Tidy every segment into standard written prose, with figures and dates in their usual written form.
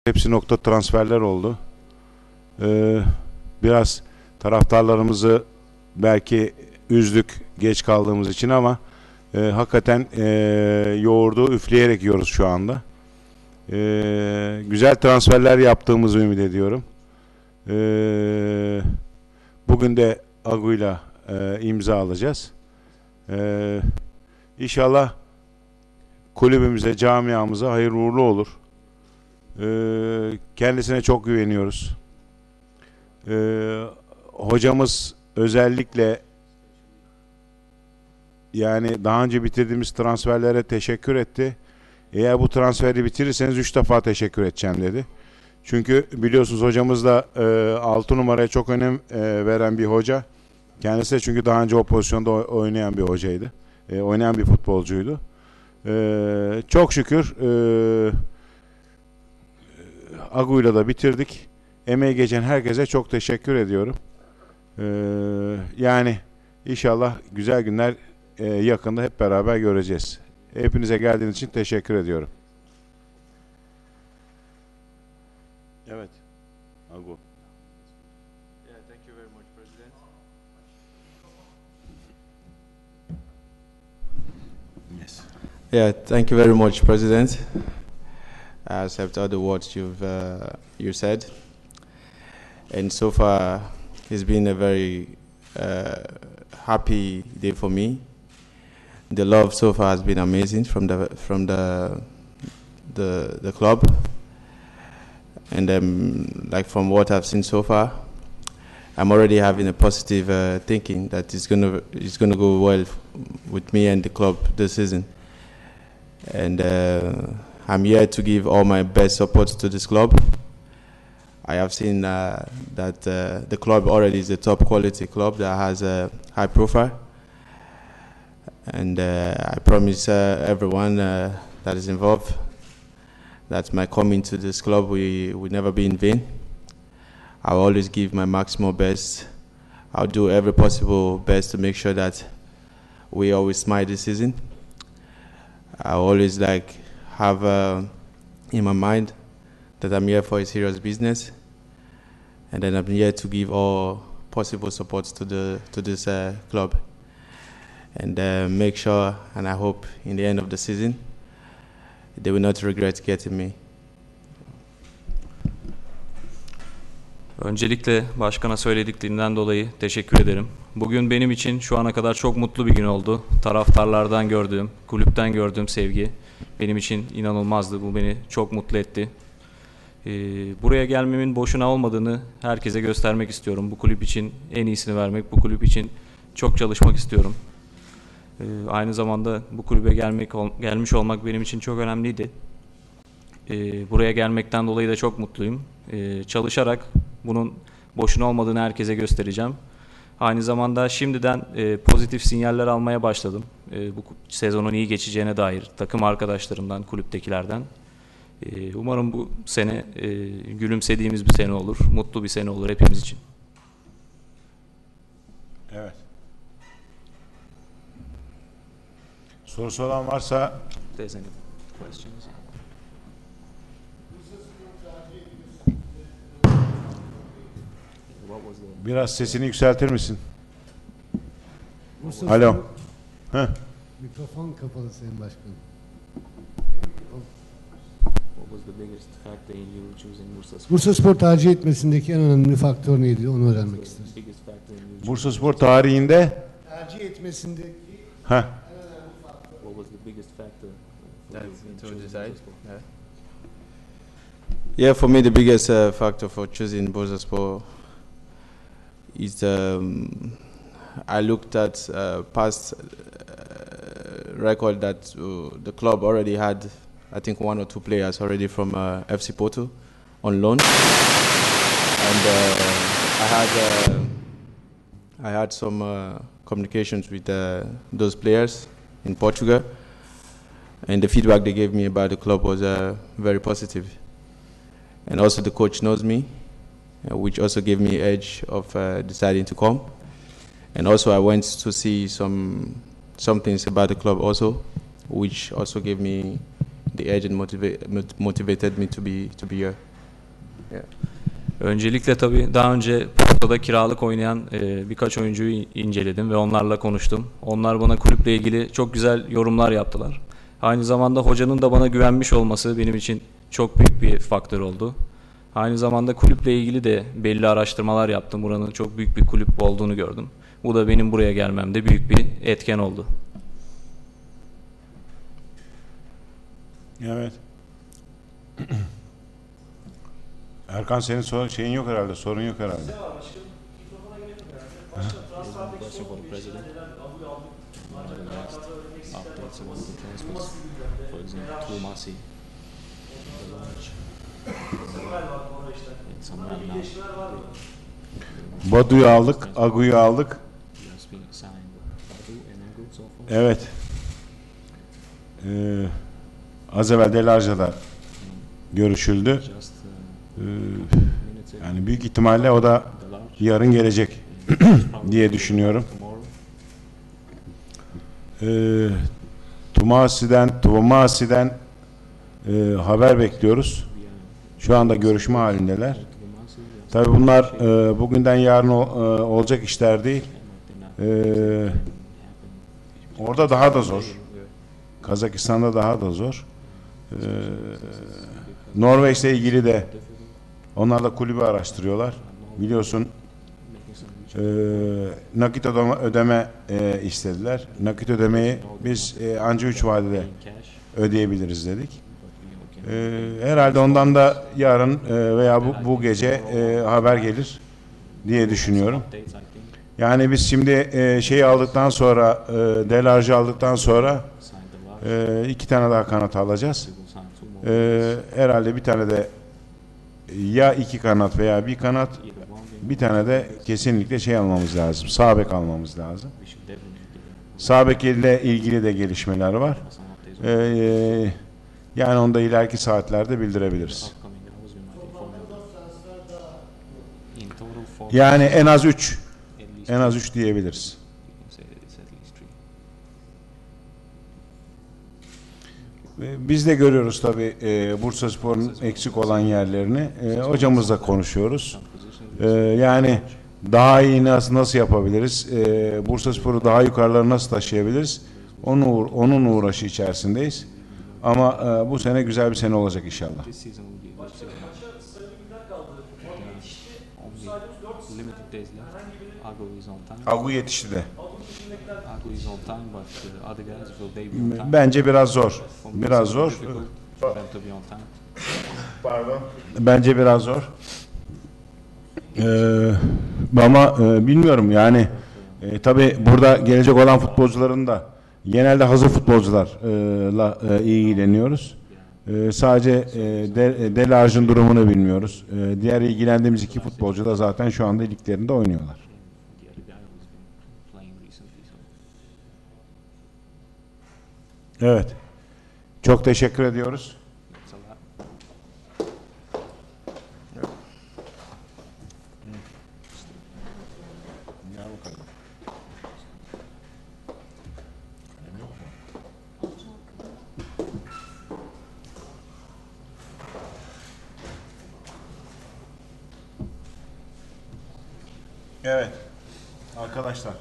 Hepsi nokta transferler oldu. Biraz taraftarlarımızı belki üzdük geç kaldığımız için ama hakikaten yoğurdu üfleyerek yiyoruz şu anda. Güzel transferler yaptığımızı ümit ediyorum. Bugün de Agu'yla imza alacağız. İnşallah kulübümüze, camiamıza hayırlı uğurlu olur. Kendisine çok güveniyoruz. Hocamız özellikle yani daha önce bitirdiğimiz transferlere teşekkür etti. Eğer bu transferi bitirirseniz 3 defa teşekkür edeceğim dedi. Çünkü biliyorsunuz hocamız da 6 numaraya çok önem veren bir hoca. Kendisi de çünkü daha önce o pozisyonda oynayan bir hocaydı. Oynayan bir futbolcuydu. Çok şükür Agu'yla da bitirdik. Emeği geçen herkese çok teşekkür ediyorum. Yani inşallah güzel günler yakında hep beraber göreceğiz. Hepinize geldiğiniz için teşekkür ediyorum. Evet. Agu. Yeah, thank you very much, President. Yes. Yeah, thank you very much, President. I accept all the words you said, and so far it's been a very happy day for me. The love so far has been amazing from the club, and like from what I've seen so far, I'm already having a positive thinking that it's gonna go well with me and the club this season, and I'm here to give all my best support to this club. I have seen that the club already is a top quality club that has a high profile, and I promise everyone that is involved that my coming to this club will never be in vain. I'll always give my maximum best. I'll do every possible best to make sure that we always smile this season. I always have in my mind that I'm here for a serious business, and then I'm here to give all possible support to this club, and make sure, and I hope in the end of the season they will not regret getting me. Öncelikle başkana söylediklerinden dolayı teşekkür ederim. Bugün benim için şu ana kadar çok mutlu bir gün oldu. Taraftarlardan gördüğüm, kulüpten gördüğüm sevgi benim için inanılmazdı. Bu beni çok mutlu etti. Buraya gelmemin boşuna olmadığını herkese göstermek istiyorum. Bu kulüp için en iyisini vermek, bu kulüp için çok çalışmak istiyorum. Aynı zamanda bu kulübe gelmiş olmak benim için çok önemliydi. Buraya gelmekten dolayı da çok mutluyum. Çalışarak bunun boşuna olmadığını herkese göstereceğim. Aynı zamanda şimdiden pozitif sinyaller almaya başladım. Bu sezonun iyi geçeceğine dair takım arkadaşlarımdan, kulüptekilerden. Umarım bu sene gülümsediğimiz bir sene olur, mutlu bir sene olur hepimiz için. Evet. Sorusu olan varsa biraz sesini yükseltir misin? Alo. Heh. Mikrofon kapalı Sayın Başkanım. Bursaspor tercih etmesindeki en önemli faktör neydi? Onu öğrenmek isteriz. Bursaspor tarihinde Tercih etmesindeki heh. en önemli faktör. Yeah, for me the biggest factor for choosing Bursaspor is I looked at past record that the club already had. I think 1 or 2 players already from FC Porto on loan, and I had some communications with those players in Portugal, and the feedback they gave me about the club was very positive. And also the coach knows me, which also gave me edge of deciding to come. And also I went to see some things about the club also, which also gave me the edge and motivated me to be here. Yeah. Öncelikle tabii daha önce Porto'da kiralık oynayan birkaç oyuncuyu inceledim ve onlarla konuştum. Onlar bana kulüple ilgili çok güzel yorumlar yaptılar. Aynı zamanda hocanın da bana güvenmiş olması benim için çok büyük bir faktör oldu. Aynı zamanda kulüple ilgili de belli araştırmalar yaptım. Buranın çok büyük bir kulüp olduğunu gördüm. Bu da benim buraya gelmemde büyük bir etken oldu. Evet. Erkan senin şeyin yok herhalde, sorun yok herhalde. Badu'yu aldık, Agu'yu aldık. Evet. Az evvel Delarja'da görüşüldü. Yani büyük ihtimalle o da yarın gelecek diye düşünüyorum. Tumasi'den haber bekliyoruz. Şu anda görüşme halindeler. Tabii bunlar bugünden yarın olacak işler değil. Orada daha da zor. Kazakistan'da daha da zor. Norveç'le ilgili de onlar da kulübü araştırıyorlar. Biliyorsun nakit ödeme istediler. Nakit ödemeyi biz anca 3 vadede ödeyebiliriz dedik. Herhalde ondan da yarın veya bu gece haber gelir diye düşünüyorum. Yani biz şimdi şeyi aldıktan sonra Delarj'ı aldıktan sonra 2 tane daha kanat alacağız. Herhalde bir tane de ya 2 kanat veya bir kanat, bir tane de kesinlikle şey almamız lazım. Sağ bek almamız lazım. Sağ bek ile ilgili de gelişmeler var. Yani onu da ileriki saatlerde bildirebiliriz. Yani en az 3. En az 3 diyebiliriz. Biz de görüyoruz tabii Bursaspor'un eksik olan yerlerini. Hocamızla konuşuyoruz. Yani daha iyi nasıl yapabiliriz? Bursaspor'u daha yukarılara nasıl taşıyabiliriz? Onun uğraşı içerisindeyiz. Ama bu sene güzel bir sene olacak inşallah. Agu yetişti de. Bence biraz zor. Biraz zor. Pardon. Bence biraz zor. Ama bilmiyorum yani tabii burada gelecek olan futbolcuların da genelde hazır futbolcularla ilgileniyoruz. Sadece Delarj'ın durumunu bilmiyoruz. Diğer ilgilendiğimiz 2 futbolcu da zaten şu anda liglerinde oynuyorlar. Evet. Çok teşekkür ediyoruz. Evet. Arkadaşlar.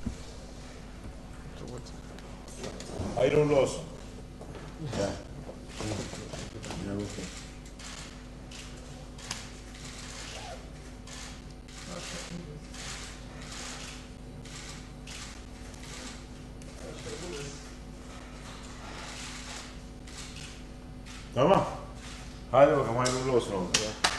Hayırlı uğurlu olsun. Gel. Gel bakalım. Tamam. Hadi bakalım hayırlı uğurlu olsun oğlum.